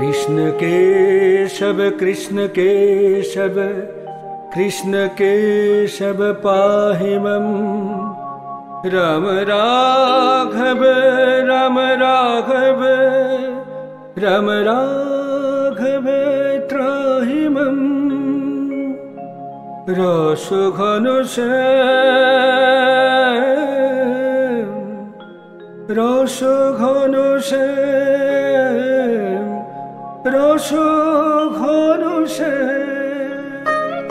कृष्ण केशव कृष्ण केशव कृष्ण केशव पाहि मम। राम राघव राम राघव राम राघव त्राहि मम। रस घन श्याम रस घन श्याम रस घन श्याम।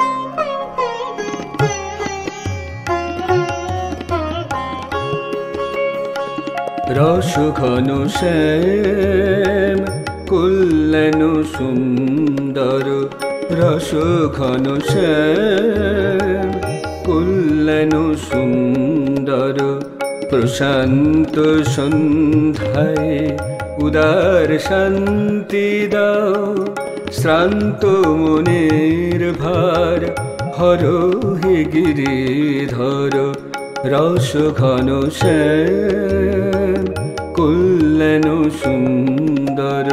रस घन श्याम कुल्लनु सुंदर। रस घन श्याम कुल्लनु सुंदर। प्रशांत सन्ध्याय उदार शांति दाओ। श्रांत मनेर भार हरो हे गिरिधर। रस घन श्याम कुल्लनु सुंदर।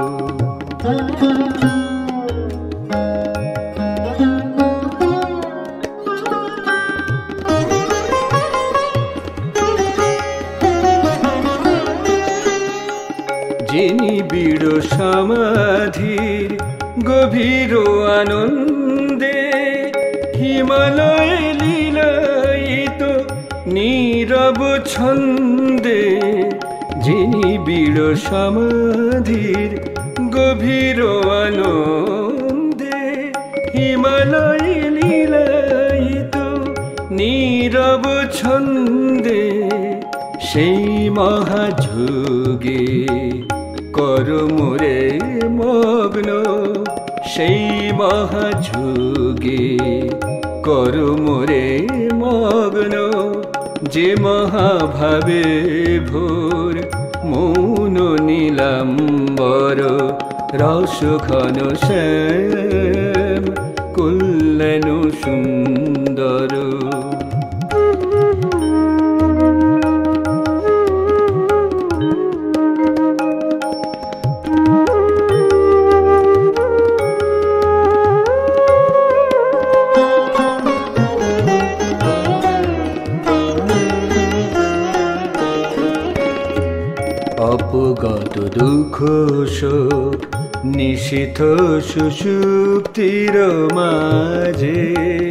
যিনি বিড় সমাধির গভীর আনন্দে হিমালয় লীলায়িত নীরব ছন্দে। যিনি বিড় সমাধির গভীর আনন্দে হিমালয় লীলায়িত নীরব ছন্দে। সেই মহাযোগে কর মোরে মগ্ন। সেই মহাযোগে কর মোরে মগ্ন। যে মহাভাবে ভোর মৌন নীলাম্বর। রস ঘন শ্যাম কুল্লनु সুন্দর। অপগত দুঃখ শোক নিশীথ সুষুপ্তির মাঝে।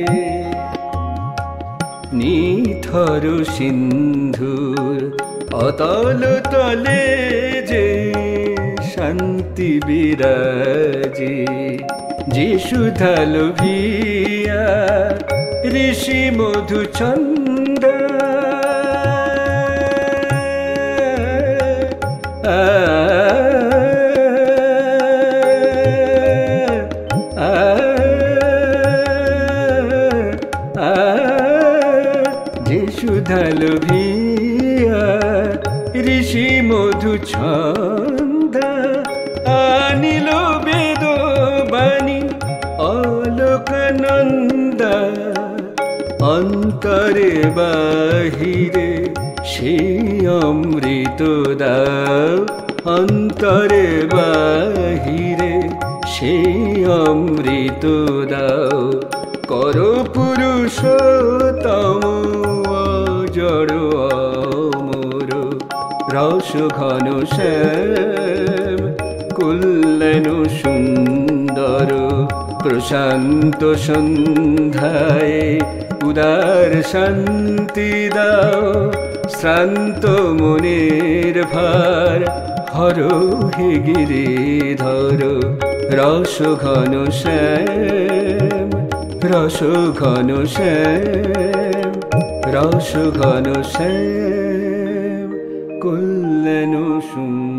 নিথর সিন্ধুর অতল তলে যে শান্তি বিরাজে। যে সুধা লোভিয়া ঋষি মধুচন্দ্র। যে সুধা লোভিয়া ঋষি মধুছন্দা। আনিল বেদ বাণী অলোকানন্দা। অন্তরে বাহিরে সেই অমৃত দাও। অন্তরে বাহিরে সেই অমৃত দাও। কর পুরুষোত্তম অজড় অমর। রস ঘন শ্যাম কুল্লनु সুন্দর। প্রশান্ত সন্ধ্যায় উদার শান্তি দাও। শ্রান্ত মনের ভার হরো হে গিরিধর। রস ঘন শ্যাম রস ঘন শ্যাম রস ঘন শ্যাম কুল্লनु সুন্দর।